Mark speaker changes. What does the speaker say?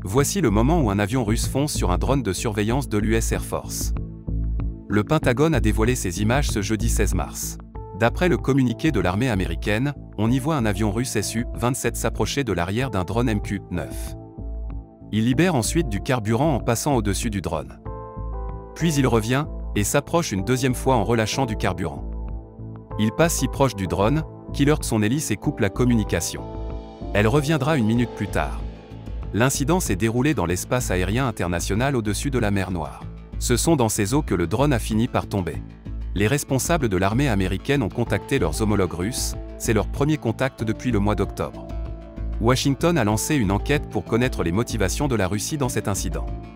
Speaker 1: Voici le moment où un avion russe fonce sur un drone de surveillance de l'US Air Force. Le Pentagone a dévoilé ces images ce jeudi 16 mars. D'après le communiqué de l'armée américaine, on y voit un avion russe Su-27 s'approcher de l'arrière d'un drone MQ-9. Il libère ensuite du carburant en passant au-dessus du drone. Puis il revient, et s'approche une deuxième fois en relâchant du carburant. Il passe si proche du drone, qu'il heurte son hélice et coupe la communication. Elle reviendra une minute plus tard. L'incident s'est déroulé dans l'espace aérien international au-dessus de la mer Noire. Ce sont dans ces eaux que le drone a fini par tomber. Les responsables de l'armée américaine ont contacté leurs homologues russes, c'est leur premier contact depuis le mois d'octobre. Washington a lancé une enquête pour connaître les motivations de la Russie dans cet incident.